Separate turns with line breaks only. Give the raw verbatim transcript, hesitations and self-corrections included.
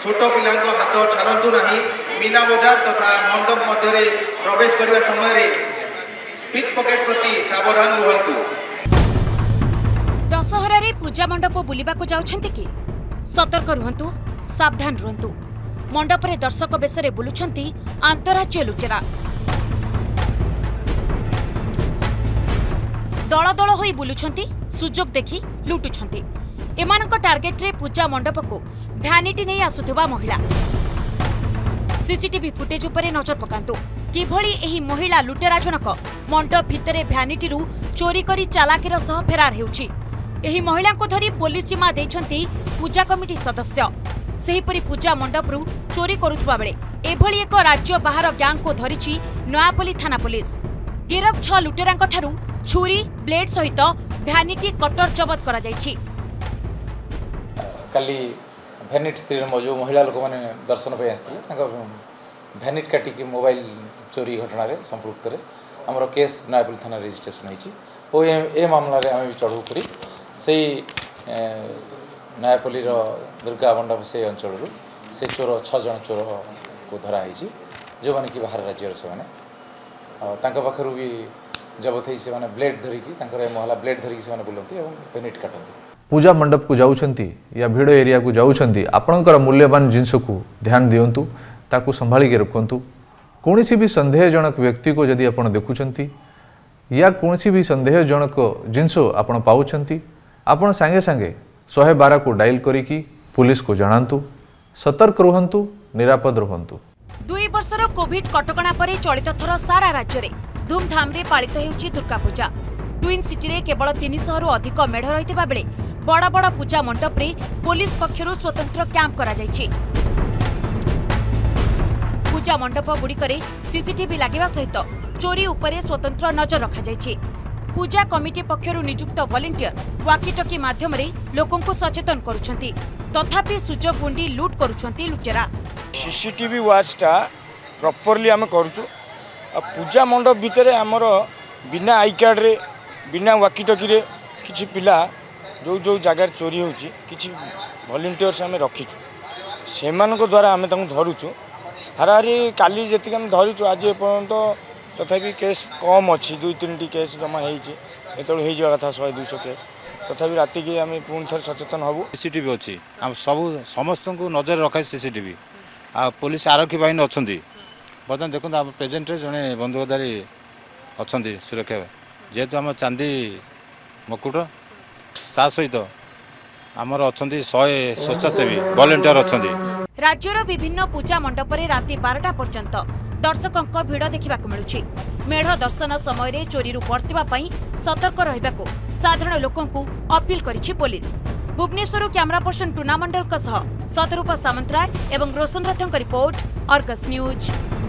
छोट पिला हाथ छाड़ू ना। मीना बजार तथा मंडप मध्य प्रवेश करने समय पिक पॉकेट प्रति सावधान रुहतु।
दशहरा रे पूजा मंडप बुलिबा को जाउछन्ति कि सतर्क रुहतु, सावधान रुहतु। मंडप रे दर्शक बेसरे बुलुछन्ति अंतरराज्य लुटेरा। दल दल होई बुलुछन्ति, सुजोग देखि लुटुछन्ति। एमानक टार्गेट रे पूजा मंडप को भ्यानिटी नहीं आसुथबा महिला। सीसीटीवी फुटेज उपरे नजर पकांतु। किभଳି एही महिला लुटेरा जनक मंडप भितरे भ्यानिटी रु चोरी करी चालाकीर सह फेरार हेउछि। एही महिला को धरी पुलिस जिम्मा देइछन्ति पूजा कमिटी सदस्य। सेहीपरि पूजा मंडप रु चोरी करुथबा बेले एभଳି एक राज्य बाहर गैंग को धरिछि नयापल्ली थाना पुलिस। गिरफ छ लुटेरांक ठारू छुरी, ब्लेड सहित भ्यानिटी कटर जबत करा जाइछि।
काली भ्यानिट स्त्री जो महिला लोक मैंने दर्शन पे आसते भ्यानिट काटिकी मोबाइल चोरी घटना संपृक्त आमर केस नयापल्ली थाना रजिस्ट्रेशन होती ए मामला आम चढ़ऊ कर से नयापल्ली दुर्गा मंडप से अंचल से चोर छज चोर को धराई जो मैंने कि बाहर राज्य से पाखर भी जबत से ब्लेड धरिकी महला ब्लेड धरिकी से बुलती और भ्यानिट काटती।
पूजा मंडप को जाउछन्ति या भिड़ एरिया को जाउछन्ति आपणकर मूल्यवान जिनस को ध्यान दियंतु, ताकू संभाली के रखंतु। कोनोसी भी संदेहजनक व्यक्ति को जदि आपण देखुछन्ति या कोनोसी भी संदेहजनक जिनस आपण पाउछन्ति आपण संगे संगे एक सौ बारह को डायल करिकी पुलिस को जणांतु। सतर्क रहंतु, निरापद रहंतु।
दुई वर्षर कोविड कटकणा परे चलित थर सारा राज्य रे धूमधाम रे पालित हेउछि दुर्गा पूजा। ट्विन सिटी रे केवल तीन सौ रु अधिक मेढ़ रहितबा बेले बड़ बड़ पूजा मंडप रे पुलिस पक्षरु स्वतंत्र कैंप करा जायछि। पूजा मंडप गुड़िकरे सीसीटीवी लागिवा सहित चोरी उपरे स्वतंत्र नजर रखा जायछि। पूजा कमिटी पक्षरु नियुक्त वॉलंटियर वाकीटकी माध्यम रे लोकन को सचेतन करूछन्ति। तथापि सुजोग गुंडी लूट करूछन्ति लुटेरा।
सीसीटीवी वाचटा प्रॉपर्ली हम करूछु। पूजा मंडप भितरे हमर बिना आई कार्ड रे बिना वाकीटकी रे किछि पिला जो जो जगार चोरी होछि किछि वॉलंटियर्स आम रखीचु से द्वारा आम धरुचु। हाराहारी काली जी आम धरुचु आज एपर्यंत तथापि केस कम अच्छी दुई तीन टी केस जमा होता कथा शहे दुई केस तथापि राति की आम पुणी थे सचेतन हबू।
सीसीटीवी अच्छी आम सब समस्त को नजर रखा सीसीटीवी आ पुलिस आरक्षी बाहिनी अच्छा बर्तमान देखो आम प्रेजेंट जड़े बंधुकधारी अच्छा सुरक्षा जेहेतु आम चांदी मकुट ता सहित आमर अच्छा शहे स्वेच्छासेवी वॉलंटियर अच्छा।
राज्यर विभिन्न पूजा मंडप रे राति बारटा पर्यंत दर्शकों भिड़ देखा मिलुछि। मेढ़ दर्शन समय चोरी बर्तिबा पई सतर्क रहिबाकू साधारण लोकों को अपील करिछि police. Bhubaneswar camera person Tuna Mandal Satarup Samantaray एवं रोशन रथों रिपोर्ट, अर्गस न्यूज।